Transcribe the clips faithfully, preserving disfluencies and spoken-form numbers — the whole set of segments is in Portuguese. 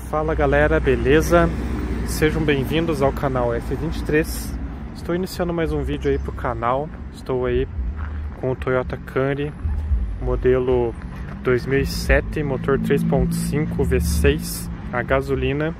Fala galera, beleza? Sejam bem-vindos ao canal F vinte e três. Estou iniciando mais um vídeo aí pro canal. Estou aí com o Toyota Camry, modelo dois mil e sete, motor três ponto cinco V seis, a gasolina.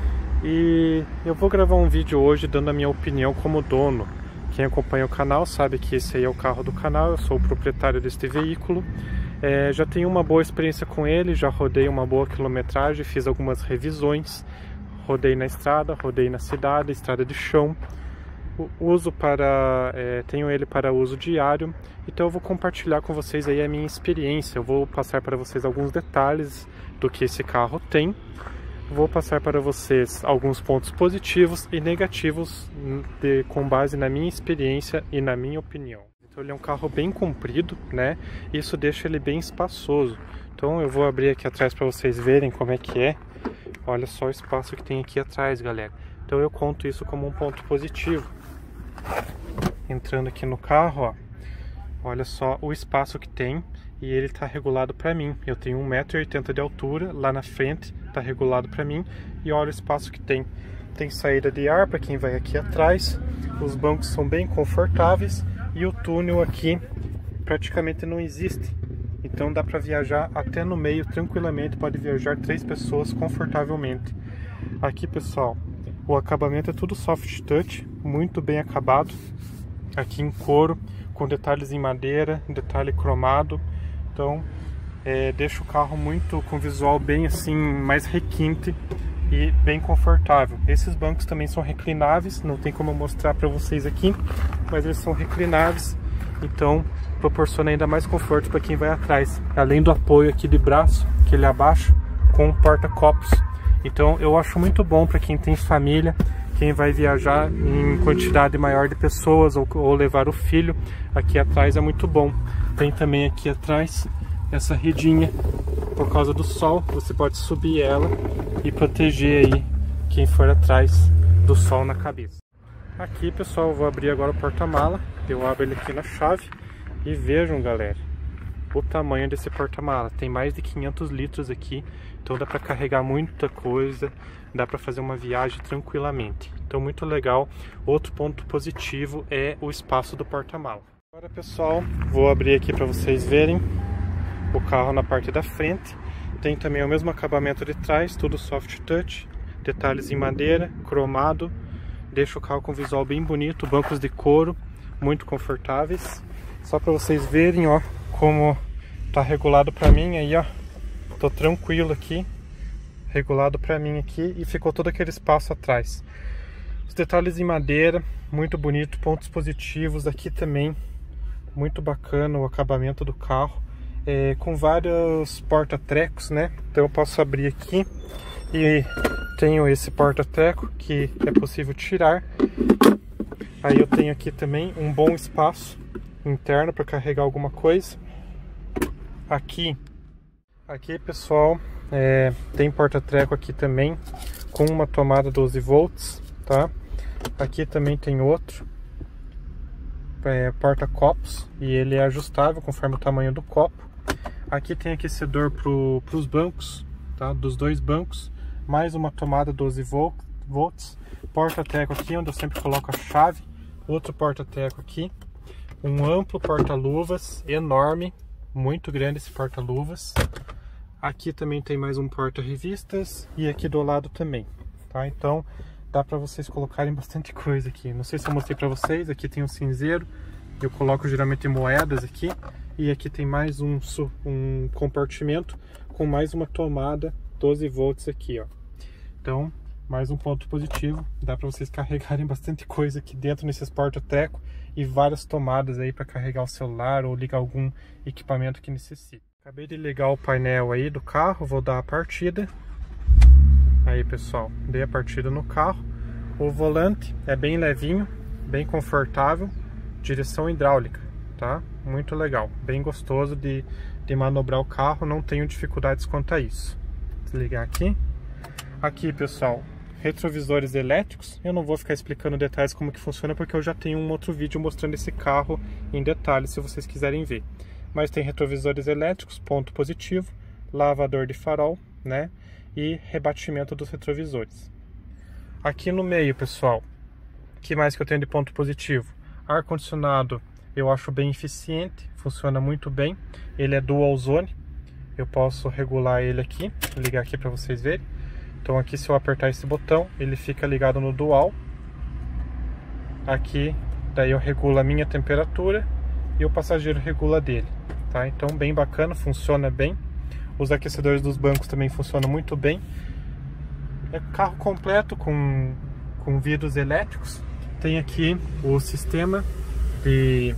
E eu vou gravar um vídeo hoje dando a minha opinião como dono. Quem acompanha o canal sabe que esse aí é o carro do canal, eu sou o proprietário deste veículo. É, já tenho uma boa experiência com ele, já rodei uma boa quilometragem, fiz algumas revisões, rodei na estrada, rodei na cidade, estrada de chão. O, uso para, é, tenho ele para uso diário, então eu vou compartilhar com vocês aí a minha experiência. Eu vou passar para vocês alguns detalhes do que esse carro tem. Vou passar para vocês alguns pontos positivos e negativos de, com base na minha experiência e na minha opinião. Então ele é um carro bem comprido, né? Isso deixa ele bem espaçoso. Então eu vou abrir aqui atrás para vocês verem como é que é. Olha só o espaço que tem aqui atrás, galera. Então eu conto isso como um ponto positivo. Entrando aqui no carro, ó, olha só o espaço que tem. E ele está regulado para mim. Eu tenho um metro e oitenta de altura, lá na frente está regulado para mim. E olha o espaço que tem. Tem saída de ar para quem vai aqui atrás. Os bancos são bem confortáveis. E o túnel aqui praticamente não existe. Então dá para viajar até no meio tranquilamente. Pode viajar três pessoas confortavelmente. Aqui, pessoal, o acabamento é tudo soft touch, muito bem acabado. Aqui em couro, com detalhes em madeira, detalhe cromado. Então é, deixa o carro muito com visual bem assim, mais requinte e bem confortável. Esses bancos também são reclináveis, não tem como eu mostrar para vocês aqui, mas eles são reclináveis, então proporciona ainda mais conforto para quem vai atrás. Além do apoio aqui de braço, que ele abaixa com porta-copos. Então eu acho muito bom para quem tem família, quem vai viajar em quantidade maior de pessoas ou, ou levar o filho. Aqui atrás é muito bom. Tem também aqui atrás essa redinha, por causa do sol, você pode subir ela e proteger aí quem for atrás do sol na cabeça. Aqui, pessoal, eu vou abrir agora o porta-mala. Eu abro ele aqui na chave e vejam, galera, o tamanho desse porta-mala. Tem mais de quinhentos litros aqui, então dá para carregar muita coisa, dá para fazer uma viagem tranquilamente. Então muito legal. Outro ponto positivo é o espaço do porta-mala. Agora, pessoal, vou abrir aqui para vocês verem o carro na parte da frente. Tem também o mesmo acabamento de trás, tudo soft touch, detalhes em madeira, cromado. Deixa o carro com visual bem bonito, bancos de couro, muito confortáveis. Só para vocês verem, ó, como tá regulado para mim aí, ó. Tô tranquilo aqui, regulado para mim aqui, e ficou todo aquele espaço atrás. Os detalhes em madeira, muito bonito, pontos positivos aqui também, muito bacana o acabamento do carro. É, com vários porta-trecos, né? Então eu posso abrir aqui e tenho esse porta-treco que é possível tirar. Aí eu tenho aqui também um bom espaço interno para carregar alguma coisa. Aqui, aqui, pessoal, é, tem porta-treco aqui também com uma tomada doze volts, tá? Aqui também tem outro. É, porta-copos, e ele é ajustável conforme o tamanho do copo. Aqui tem aquecedor para os bancos, tá? Dos dois bancos, mais uma tomada doze volts, porta-treco aqui onde eu sempre coloco a chave, outro porta-treco aqui, um amplo porta-luvas enorme, muito grande esse porta-luvas. Aqui também tem mais um porta-revistas e aqui do lado também, tá? Então dá para vocês colocarem bastante coisa aqui. Não sei se eu mostrei para vocês, aqui tem um cinzeiro, eu coloco geralmente moedas aqui. E aqui tem mais um, um compartimento com mais uma tomada doze volts aqui, ó. Então, mais um ponto positivo. Dá para vocês carregarem bastante coisa aqui dentro nesses porta-treco e várias tomadas aí para carregar o celular ou ligar algum equipamento que necessite. Acabei de ligar o painel aí do carro, vou dar a partida. Aí, pessoal, dei a partida no carro. O volante é bem levinho, bem confortável, direção hidráulica, tá? Muito legal, bem gostoso de, de manobrar o carro, não tenho dificuldades quanto a isso. Desligar aqui. Aqui, pessoal, retrovisores elétricos. Eu não vou ficar explicando detalhes como que funciona, porque eu já tenho um outro vídeo mostrando esse carro em detalhes, se vocês quiserem ver. Mas tem retrovisores elétricos, ponto positivo. Lavador de farol, né? e rebatimento dos retrovisores. Aqui no meio, pessoal, o que mais que eu tenho de ponto positivo? Ar-condicionado eu acho bem eficiente, funciona muito bem. Ele é dual zone, eu posso regular ele aqui, vou ligar aqui para vocês verem. Então aqui, se eu apertar esse botão, ele fica ligado no dual. Aqui, daí eu regulo a minha temperatura e o passageiro regula dele, tá? Então bem bacana, funciona bem. Os aquecedores dos bancos também funcionam muito bem. É carro completo com, com vidros elétricos. Tem aqui o sistema de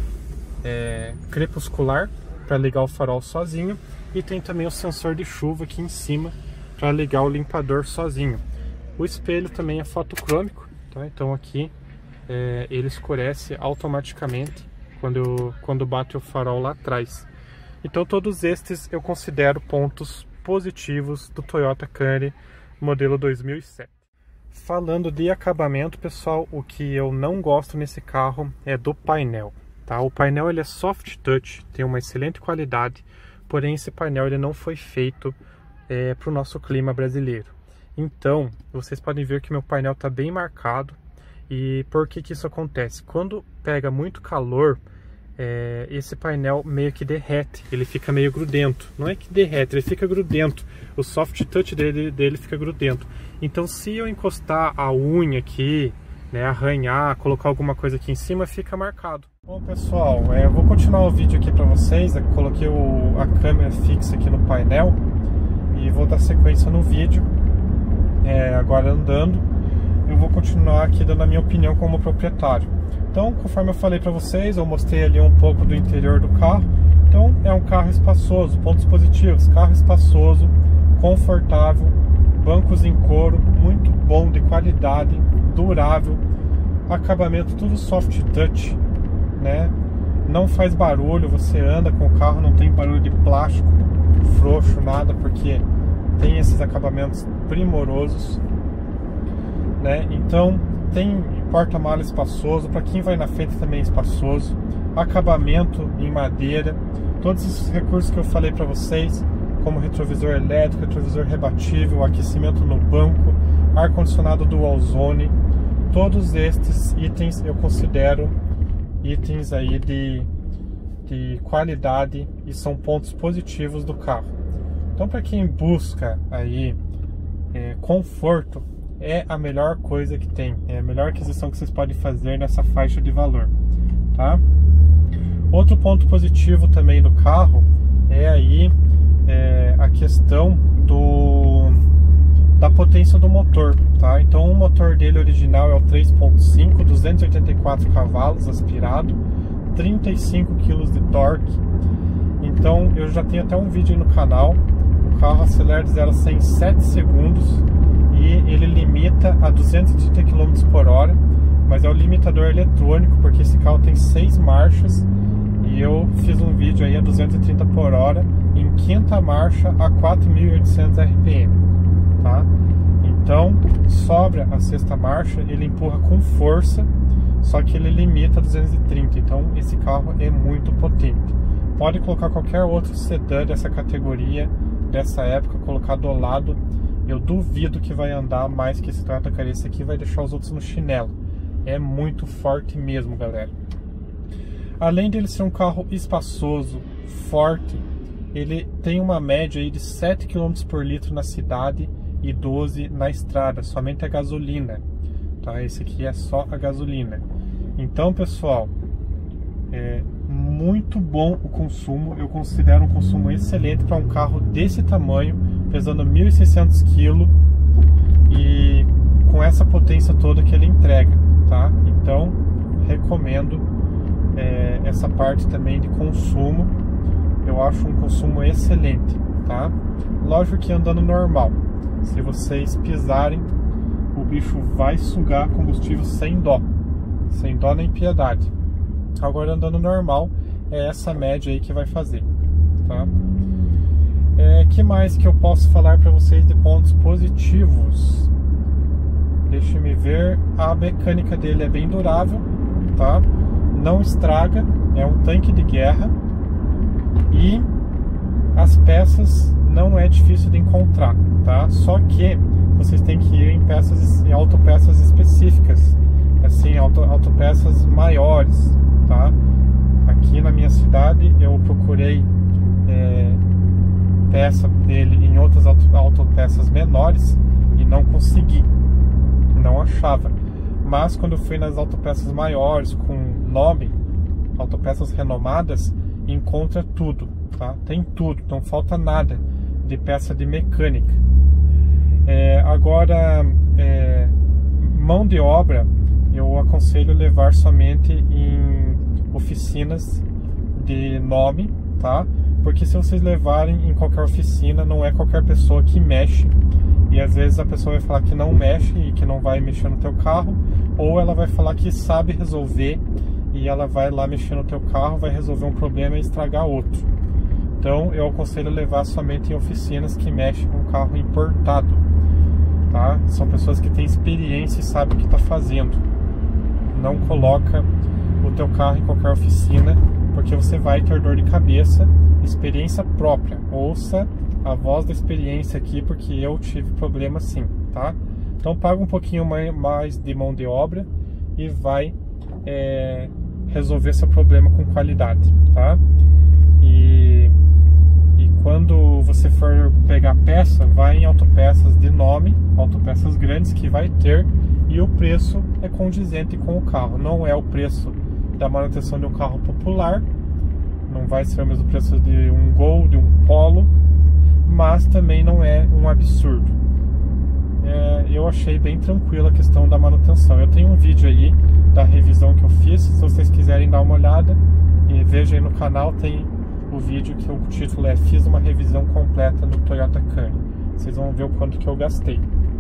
é, crepuscular para ligar o farol sozinho, e tem também o sensor de chuva aqui em cima para ligar o limpador sozinho. O espelho também é fotocrômico, tá? Então aqui é, ele escurece automaticamente quando, eu, quando bate o farol lá atrás. Então todos estes eu considero pontos positivos do Toyota Camry modelo dois mil e sete. Falando de acabamento, pessoal, o que eu não gosto nesse carro é do painel, tá? O painel ele é soft touch, tem uma excelente qualidade, porém esse painel ele não foi feito é, para o nosso clima brasileiro. Então, vocês podem ver que meu painel está bem marcado. E por que que isso acontece? Quando pega muito calor, é, esse painel meio que derrete, ele fica meio grudento. Não é que derrete, ele fica grudento. O soft touch dele, dele fica grudento. Então se eu encostar a unha aqui, né, arranhar, colocar alguma coisa aqui em cima, fica marcado. Bom, pessoal, é, eu vou continuar o vídeo aqui para vocês. Eu coloquei o, a câmera fixa aqui no painel e vou dar sequência no vídeo. É, agora andando, eu vou continuar aqui dando a minha opinião como proprietário. Então, conforme eu falei para vocês, eu mostrei ali um pouco do interior do carro. Então, é um carro espaçoso, pontos positivos, carro espaçoso, confortável, bancos em couro, muito bom, de qualidade, durável, acabamento tudo soft touch, né? Não faz barulho, você anda com o carro, não tem barulho de plástico frouxo, nada, porque tem esses acabamentos primorosos, né? Então, tem porta-mala espaçoso, para quem vai na frente também é espaçoso, acabamento em madeira, todos esses recursos que eu falei para vocês, como retrovisor elétrico, retrovisor rebatível, aquecimento no banco, ar-condicionado dual zone, todos estes itens eu considero itens aí de, de qualidade e são pontos positivos do carro. Então, para quem busca aí é, conforto, é a melhor coisa que tem, é a melhor aquisição que vocês podem fazer nessa faixa de valor, tá? Outro ponto positivo também do carro é aí é, a questão do, da potência do motor, tá? Então o motor dele original é o três ponto cinco, duzentos e oitenta e quatro cavalos aspirado, trinta e cinco quilos de torque. Então eu já tenho até um vídeo aí no canal. O carro acelera de zero a cem em sete segundos e ele limita a duzentos e trinta quilômetros por hora, mas é o limitador eletrônico, porque esse carro tem seis marchas e eu fiz um vídeo aí a duzentos e trinta por hora em quinta marcha a quatro mil e oitocentos R P M, tá? Então sobra a sexta marcha, ele empurra com força, só que ele limita a duzentos e trinta, então esse carro é muito potente. Pode colocar qualquer outro sedã dessa categoria, dessa época, colocar do lado, eu duvido que vai andar mais que esse Toyota Camry. Esse aqui vai deixar os outros no chinelo. É muito forte mesmo, galera. Além dele ser um carro espaçoso, forte, ele tem uma média aí de sete quilômetros por litro na cidade e doze na estrada, somente a gasolina, tá? Esse aqui é só a gasolina. Então, pessoal, é muito bom o consumo. Eu considero um consumo excelente para um carro desse tamanho, pesando mil e seiscentos quilos e com essa potência toda que ele entrega, tá? Então, recomendo é, essa parte também de consumo. Eu acho um consumo excelente, tá? Lógico que andando normal, se vocês pisarem, o bicho vai sugar combustível sem dó, sem dó nem piedade. Agora, andando normal, é essa média aí que vai fazer, tá? É, que mais que eu posso falar para vocês de pontos positivos? Deixa me ver. A mecânica dele é bem durável, tá? Não estraga, é um tanque de guerra. E as peças não é difícil de encontrar, tá? Só que vocês têm que ir em peças, em autopeças específicas, assim, auto, autopeças maiores, tá? Aqui na minha cidade eu procurei é, peça dele em outras auto, autopeças menores e não consegui, não achava. Mas quando eu fui nas autopeças maiores, com nome, autopeças renomadas, encontra tudo, tá? Tem tudo, não falta nada de peça de mecânica. É, agora, é, mão de obra, eu aconselho levar somente em oficinas de nome, tá? Porque se vocês levarem em qualquer oficina, não é qualquer pessoa que mexe, e às vezes a pessoa vai falar que não mexe e que não vai mexer no teu carro, ou ela vai falar que sabe resolver e ela vai lá mexer no teu carro, vai resolver um problema e estragar outro. Então eu aconselho levar somente em oficinas que mexem com carro importado, tá? São pessoas que têm experiência e sabem o que está fazendo. Não coloca o teu carro em qualquer oficina, porque você vai ter dor de cabeça. Experiência própria, ouça a voz da experiência aqui, porque eu tive problema sim, tá? Então paga um pouquinho mais de mão de obra e vai é, resolver seu problema com qualidade, tá? E, e quando você for pegar peça, vai em autopeças de nome, autopeças grandes que vai ter, e o preço é condizente com o carro. Não é o preço da manutenção de um carro popular, não vai ser o mesmo preço de um Gol, de um Polo, mas também não é um absurdo. É, eu achei bem tranquila a questão da manutenção. Eu tenho um vídeo aí da revisão que eu fiz, se vocês quiserem dar uma olhada, e veja aí no canal, tem o vídeo que o título é Fiz uma revisão completa no Toyota Camry. Vocês vão ver o quanto que eu gastei.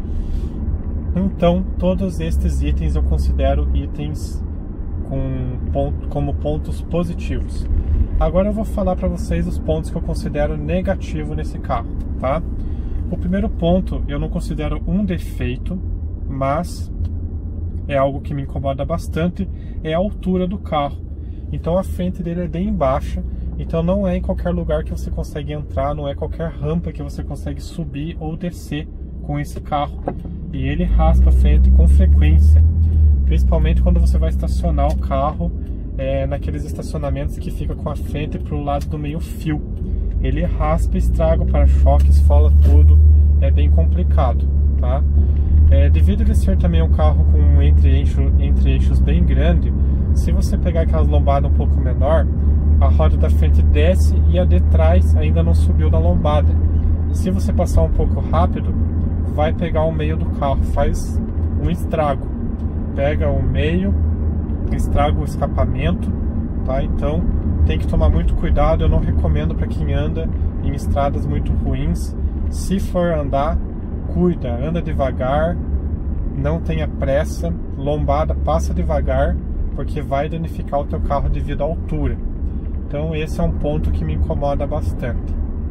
Então, todos estes itens eu considero itens com ponto, como pontos positivos. Agora eu vou falar para vocês os pontos que eu considero negativo nesse carro, tá? O primeiro ponto eu não considero um defeito, mas é algo que me incomoda bastante, é a altura do carro. Então a frente dele é bem baixa, então não é em qualquer lugar que você consegue entrar, não é qualquer rampa que você consegue subir ou descer com esse carro. E ele raspa a frente com frequência, principalmente quando você vai estacionar o carro é, naqueles estacionamentos que fica com a frente para o lado do meio fio. Ele raspa, estraga o para-choque, esfola tudo, é bem complicado, tá? É, devido a ele ser também um carro com um entre-eixo, entre-eixos bem grande, se você pegar aquelas lombadas um pouco menor, a roda da frente desce e a de trás ainda não subiu na lombada. Se você passar um pouco rápido, vai pegar o meio do carro, faz um estrago. Pega o meio, estraga o escapamento, tá? Então tem que tomar muito cuidado. Eu não recomendo para quem anda em estradas muito ruins. Se for andar, cuida, anda devagar, não tenha pressa, lombada passa devagar, porque vai danificar o teu carro devido à altura. Então esse é um ponto que me incomoda bastante.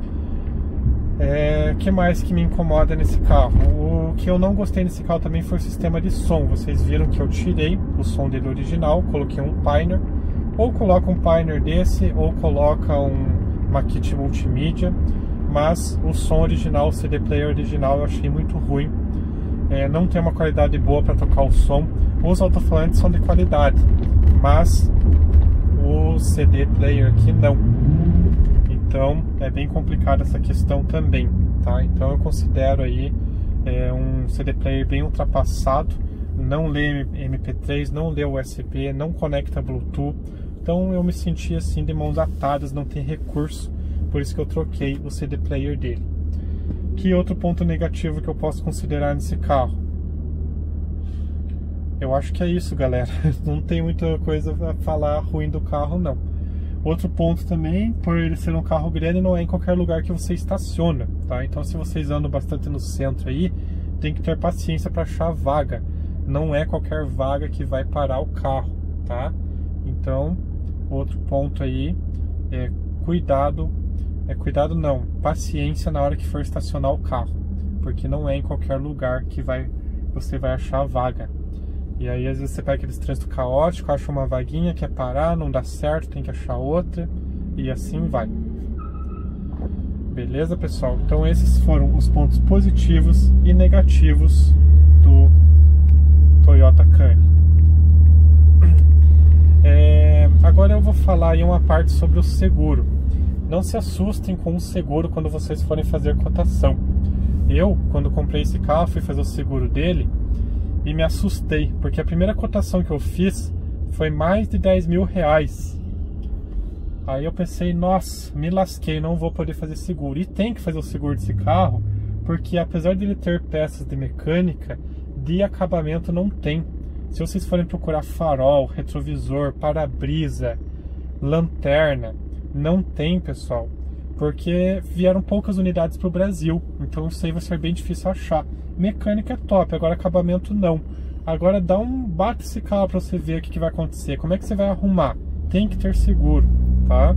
É, que mais que me incomoda nesse carro? O que eu não gostei nesse carro também foi o sistema de som. Vocês viram que eu tirei o som dele original, coloquei um Pioneer. Ou coloca um Pioneer desse, ou coloca um, uma kit multimídia. Mas o som original, o C D player original, eu achei muito ruim. É, não tem uma qualidade boa para tocar o som. Os alto-falantes são de qualidade, mas o C D player aqui não. Então é bem complicada essa questão também, tá? Então eu considero aí é, um C D player bem ultrapassado. Não lê M P três, não lê U S B, não conecta Bluetooth. Então eu me senti assim de mãos atadas, não tem recurso. Por isso que eu troquei o C D player dele. Que outro ponto negativo que eu posso considerar nesse carro? Eu acho que é isso, galera. Não tem muita coisa a falar ruim do carro, não. Outro ponto também, por ele ser um carro grande, não é em qualquer lugar que você estaciona, tá? Então se vocês andam bastante no centro aí, tem que ter paciência para achar vaga. Não é qualquer vaga que vai parar o carro, tá? Então, outro ponto aí é cuidado, é cuidado não, paciência na hora que for estacionar o carro, porque não é em qualquer lugar que vai, você vai achar vaga. E aí às vezes você pega aqueles trânsito caótico, acha uma vaguinha, quer parar, não dá certo, tem que achar outra, e assim vai. Beleza, pessoal? Então esses foram os pontos positivos e negativos do Toyota Camry. É, agora eu vou falar em uma parte sobre o seguro. Não se assustem com o seguro quando vocês forem fazer cotação. Eu, quando comprei esse carro, fui fazer o seguro dele e me assustei, porque a primeira cotação que eu fiz foi mais de dez mil reais. Aí eu pensei, nossa, me lasquei, não vou poder fazer seguro. E tem que fazer o seguro desse carro, porque apesar de ele ter peças de mecânica, de acabamento não tem. Se vocês forem procurar farol, retrovisor, para-brisa, lanterna, não tem, pessoal. Porque vieram poucas unidades para o Brasil, então isso aí vai ser bem difícil achar. Mecânica é top, agora acabamento não. Agora dá um bate esse carro para você ver o que, que vai acontecer. Como é que você vai arrumar? Tem que ter seguro, tá?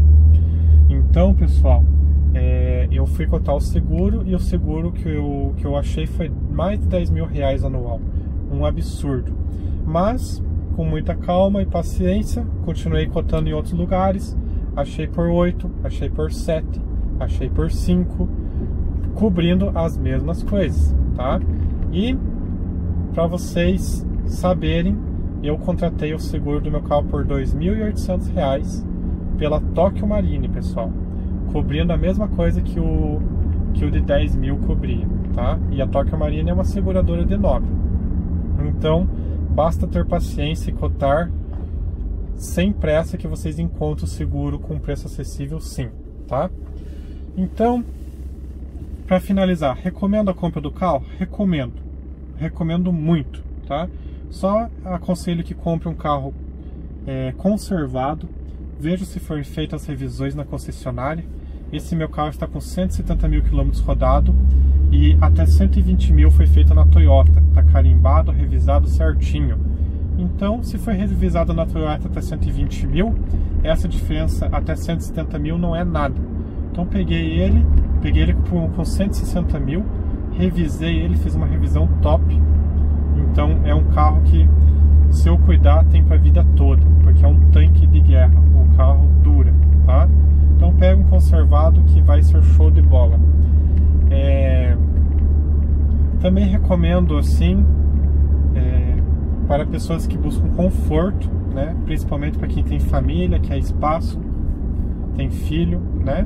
Então, pessoal, é, eu fui cotar o seguro e o seguro que eu, que eu achei foi mais de dez mil reais anual. Um absurdo. Mas, com muita calma e paciência, continuei cotando em outros lugares. Achei por oito, achei por sete, achei por cinco, cobrindo as mesmas coisas, tá? E, para vocês saberem, eu contratei o seguro do meu carro por dois mil e oitocentos reais pela Tokyo Marine, pessoal, cobrindo a mesma coisa que o, que o de dez mil cobria, tá? E a Tokyo Marine é uma seguradora de nobre. Então, basta ter paciência e cotar sem pressa que vocês encontram o seguro com preço acessível, sim, tá? Então, para finalizar, recomendo a compra do carro? Recomendo. Recomendo muito, tá? Só aconselho que compre um carro é, conservado. Veja se foram feitas as revisões na concessionária. Esse meu carro está com cento e setenta mil quilômetros rodados e até cento e vinte mil foi feita na Toyota. Está carimbado, revisado certinho. Então, se foi revisado na Toyota até cento e vinte mil, essa diferença até cento e setenta mil não é nada. Então peguei ele, peguei ele com, com cento e sessenta mil, revisei ele, fiz uma revisão top. Então é um carro que, se eu cuidar, tem para a vida toda, porque é um tanque de guerra, o carro dura, tá? Então pega um conservado que vai ser show de bola. É... Também recomendo assim, é... para pessoas que buscam conforto, né? Principalmente para quem tem família, quer espaço, tem filho, né?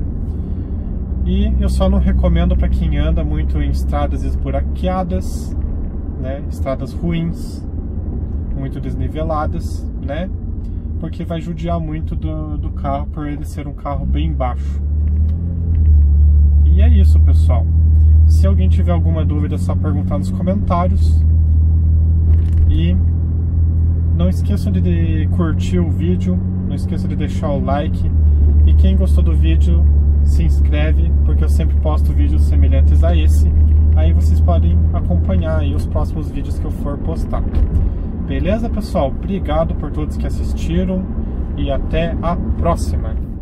E eu só não recomendo para quem anda muito em estradas esburaqueadas, né, estradas ruins, muito desniveladas, né, porque vai judiar muito do, do carro por ele ser um carro bem baixo. E é isso, pessoal. Se alguém tiver alguma dúvida, é só perguntar nos comentários. E não esqueçam de, de curtir o vídeo, não esqueçam de deixar o like. E quem gostou do vídeo, se inscreve, porque eu sempre posto vídeos semelhantes a esse. Aí vocês podem acompanhar aí os próximos vídeos que eu for postar. Beleza, pessoal? Obrigado por todos que assistiram e até a próxima.